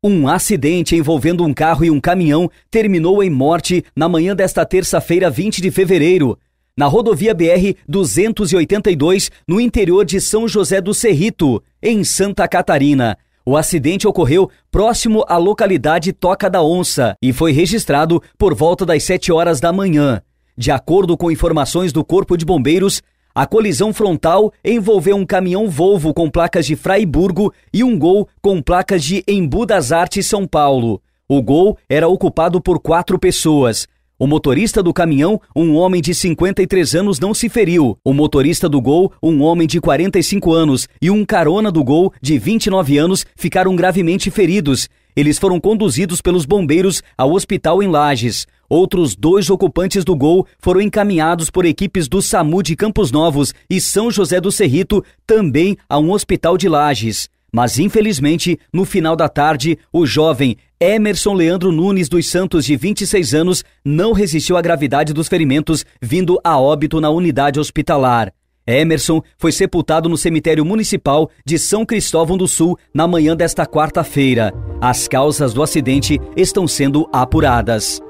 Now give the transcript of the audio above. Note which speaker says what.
Speaker 1: Um acidente envolvendo um carro e um caminhão terminou em morte na manhã desta terça-feira, 20 de fevereiro, na rodovia BR-282, no interior de São José do Cerrito, em Santa Catarina. O acidente ocorreu próximo à localidade Toca da Onça e foi registrado por volta das 7 horas da manhã. De acordo com informações do Corpo de Bombeiros, a colisão frontal envolveu um caminhão Volvo com placas de Fraiburgo e um Gol com placas de Embu das Artes, São Paulo. O Gol era ocupado por 4 pessoas. O motorista do caminhão, um homem de 53 anos, não se feriu. O motorista do Gol, um homem de 45 anos, e um carona do Gol, de 29 anos, ficaram gravemente feridos. Eles foram conduzidos pelos bombeiros ao hospital em Lages. Outros 2 ocupantes do Gol foram encaminhados por equipes do SAMU de Campos Novos e São José do Cerrito, também a um hospital de Lages. Mas, infelizmente, no final da tarde, o jovem Emerson Leandro Nunes dos Santos, de 26 anos, não resistiu à gravidade dos ferimentos, vindo a óbito na unidade hospitalar. Emerson foi sepultado no cemitério municipal de São Cristóvão do Sul na manhã desta quarta-feira. As causas do acidente estão sendo apuradas.